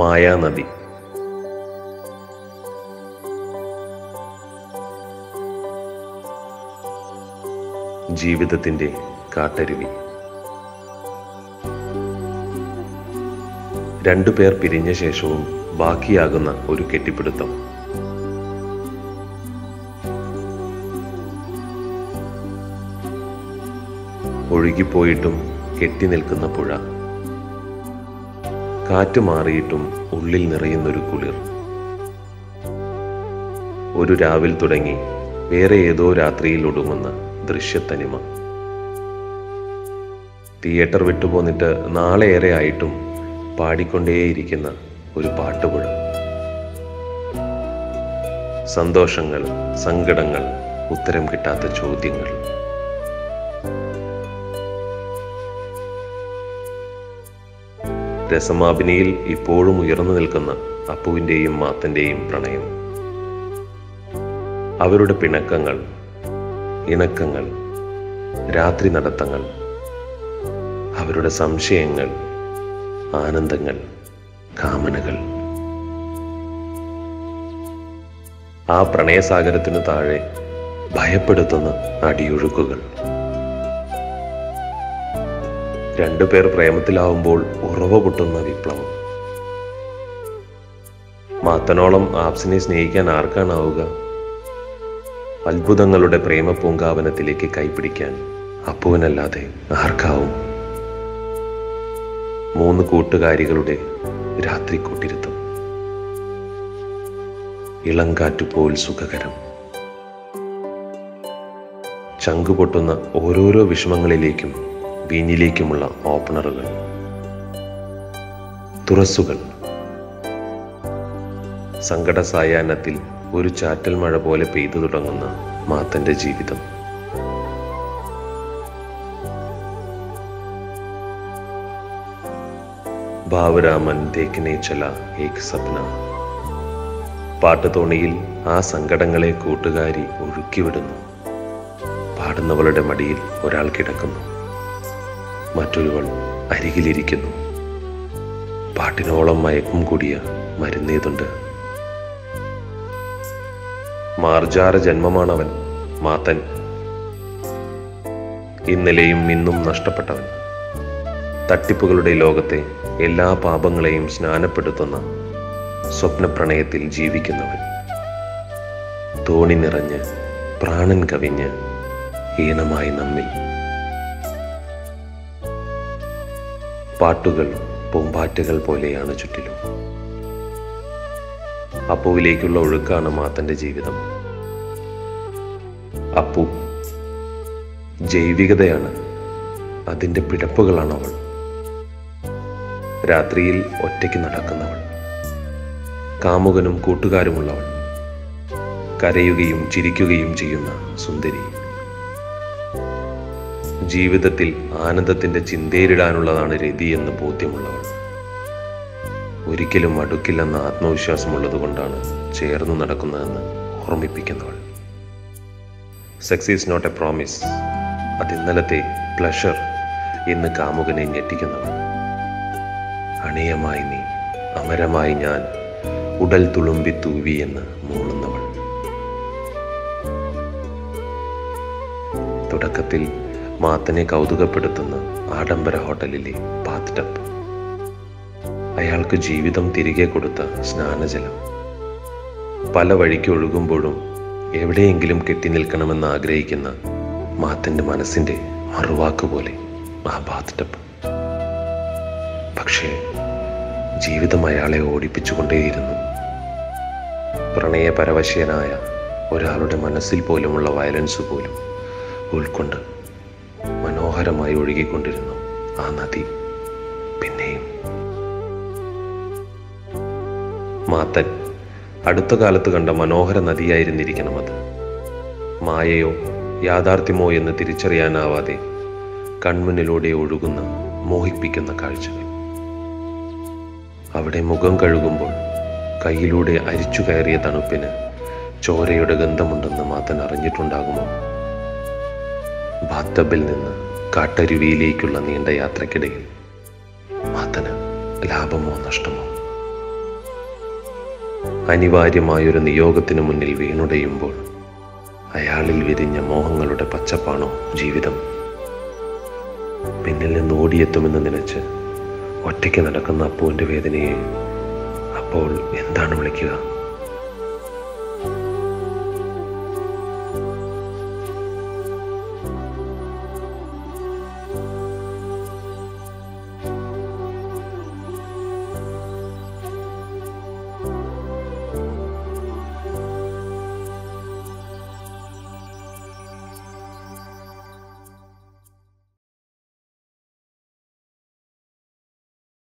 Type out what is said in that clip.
മായാനദി. ജീവിതത്തിൻ്റെ കാട്ടരുവി. രണ്ടുപേർ പിരിഞ്ഞ ശേഷവും ബാക്കിയാകുന്ന ഒരു കെട്ടിപ്പിടുത്തം. ഒഴുകിപ്പോയിട്ടും കെട്ടി നിൽക്കുന്ന പുഴ. കാറ്റ് മാറിയിട്ടും ഉള്ളിൽ നിറയുന്നൊരു കുളിർ. ഒരു രാവിൽ തുടങ്ങി വേറെ ഏതോ രാത്രിയിൽ ഒടുങ്ങുന്ന ദൃശ്യത്തനിമ. തിയേറ്റർ വിട്ടുപോന്നിട്ട് നാളെ ഏറെ ആയിട്ടും പാടിക്കൊണ്ടേയിരിക്കുന്ന ഒരു പാട്ടുപുഴ. സന്തോഷങ്ങൾ, സങ്കടങ്ങൾ, ഉത്തരം കിട്ടാത്ത ചോദ്യങ്ങൾ. രസമാഭിനിയിൽ ഇപ്പോഴും ഉയർന്നു നിൽക്കുന്ന അപ്പുവിൻ്റെയും മാത്തൻ്റെയും പ്രണയം. അവരുടെ പിണക്കങ്ങൾ, ഇണക്കങ്ങൾ, രാത്രി നടത്തങ്ങൾ, അവരുടെ സംശയങ്ങൾ, ആനന്ദങ്ങൾ, കാമനകൾ. ആ പ്രണയസാഗരത്തിനു താഴെ ഭയപ്പെടുത്തുന്ന അടിയൊഴുക്കുകൾ. രണ്ടുപേർ പ്രേമത്തിലാവുമ്പോൾ ഉറവ പൊട്ടുന്ന വിപ്ലവം. മാത്തനോളം ആപ്സിനെ സ്നേഹിക്കാൻ ആർക്കാണാവുക? അത്ഭുതങ്ങളുടെ പ്രേമ പൂങ്കാവനത്തിലേക്ക് കൈപിടിക്കാൻ അപ്പുവിനല്ലാതെ ആർക്കാവും? 3 കൂട്ടുകാരികളുടെ രാത്രി കൂട്ടിരുത്തം. ഇളങ്കാറ്റുപോൽ സുഖകരം. ചങ്കുപൊട്ടുന്ന ഓരോരോ വിഷമങ്ങളിലേക്കും വീഞ്ഞിലേക്കുമുള്ള ഓപ്പണറുകൾ, തുറസ്സുകൾ. സങ്കട സായാഹ്നത്തിൽ ഒരു ചാറ്റൽ മഴ പോലെ പെയ്തു തുടങ്ങുന്ന മാത്തന്റെ ജീവിതം. ഭാവരാമൻ ദേഖ്നെ ചല ഏക് സപ്ന. പാട്ടുതോണിയിൽ ആ സങ്കടങ്ങളെ കൂട്ടുകാരി ഒഴുക്കിവിടുന്നു. പാടുന്നവളുടെ മടിയിൽ ഒരാൾ കിടക്കുന്നു, മറ്റൊരുവൾ അരികിലിരിക്കുന്നു. പാട്ടിനോളം മയക്കം കൂടിയ മരുന്നേതുണ്ട്. മാർജാര ജന്മമാണവൻ മാത്തൻ. ഇന്നലെയും ഇന്നും നഷ്ടപ്പെട്ടവൻ. തട്ടിപ്പുകളുടെ ലോകത്തെ എല്ലാ പാപങ്ങളെയും സ്നാനപ്പെടുത്തുന്ന സ്വപ്നപ്രണയത്തിൽ ജീവിക്കുന്നവൻ. തോണി നിറഞ്ഞ് പ്രാണൻ കവിഞ്ഞ് ഈണമായി നമ്മിൽ. പാട്ടുകൾ പൂമ്പാറ്റുകൾ പോലെയാണ് ചുറ്റിലും. അപ്പുവിലേക്കുള്ള ഒഴുക്കാണ് മാത്തന്റെ ജീവിതം. അപ്പു ജൈവികതയാണ്, അതിൻ്റെ പിടപ്പുകളാണ് അവൾ. രാത്രിയിൽ ഒറ്റയ്ക്ക് നടക്കുന്നവൾ, കാമുകനും കൂട്ടുകാരുമുള്ളവൾ, കരയുകയും ചിരിക്കുകയും ചെയ്യുന്ന സുന്ദരി. ജീവിതത്തിൽ ആനന്ദത്തിന്റെ ചിന്തയിലിടാനുള്ളതാണ് രതി എന്ന് ബോധ്യമുള്ളവൾ. ഒരിക്കലും അടുക്കില്ലെന്ന ആത്മവിശ്വാസമുള്ളത് കൊണ്ടാണ് ചേർന്നു നടക്കുന്നതെന്ന് ഓർമ്മിപ്പിക്കുന്നവൾ. Sex is not a promise. അതിന്നലത്തെ പ്ലഷർ എന്ന് കാമുകനെ ഞെട്ടിക്കുന്നവൾ. അണിയമായി നീ, അമരമായി ഞാൻ, ഉടൽ തുളുമ്പി തൂവി എന്ന് മൂളുന്നവൾ. തുടക്കത്തിൽ മാത്തനെ കൗതുകപ്പെടുത്തുന്ന ആഡംബര ഹോട്ടലിലെ ബാത്ത് ടബ്, അയാൾക്ക് ജീവിതം തിരികെ കൊടുത്ത സ്നാനജലം. പല വഴിക്ക് ഒഴുകുമ്പോഴും എവിടെയെങ്കിലും കെട്ടി നിൽക്കണമെന്ന് ആഗ്രഹിക്കുന്ന മാത്തന്റെ മനസ്സിന്റെ മറുവാക്കുപോലെ ആ ബാത്ത് ടബ്. പക്ഷേ ജീവിതം അയാളെ ഓടിപ്പിച്ചുകൊണ്ടേയിരുന്നു. പ്രണയപരവശനായ ഒരാളുടെ മനസ്സിൽ പോലുമുള്ള വയലൻസ് പോലും ഉൾക്കൊണ്ട് മനോഹരമായി ഒഴുകിക്കൊണ്ടിരുന്നു ആ നദി. പിന്നെയും മാത്തൻ അടുത്ത കാലത്ത് കണ്ട മനോഹര നദിയായിരുന്നിരിക്കണം അത്. മായയോ യാഥാർത്ഥ്യമോ എന്ന് തിരിച്ചറിയാനാവാതെ കൺമുന്നിലൂടെ ഒഴുകുന്ന മോഹിപ്പിക്കുന്ന കാഴ്ചകൾ. അവിടെ മുഖം കഴുകുമ്പോൾ കയ്യിലൂടെ അരിച്ചു കയറിയ തണുപ്പിന് ചോരയുടെ ഗന്ധമുണ്ടെന്ന് മാത്തൻ അറിഞ്ഞിട്ടുണ്ടാകുമോ? ബാത്തബിൽ നിന്ന് കാട്ടരുവിയിലേക്കുള്ള നീണ്ട യാത്രക്കിടയിൽ മാത്തന് ലാഭമോ നഷ്ടമോ? അനിവാര്യമായൊരു നിയോഗത്തിനു മുന്നിൽ വീണുടയുമ്പോൾ അയാളിൽ വിരിഞ്ഞ മോഹങ്ങളുടെ പച്ചപ്പാണോ ജീവിതം? പിന്നിൽ നിന്ന് ഓടിയെത്തുമെന്ന് നനച്ച് ഒറ്റയ്ക്ക് നടക്കുന്ന അപ്പുവിൻ്റെ വേദനയെ അപ്പോൾ എന്താണ് വിളിക്കുക?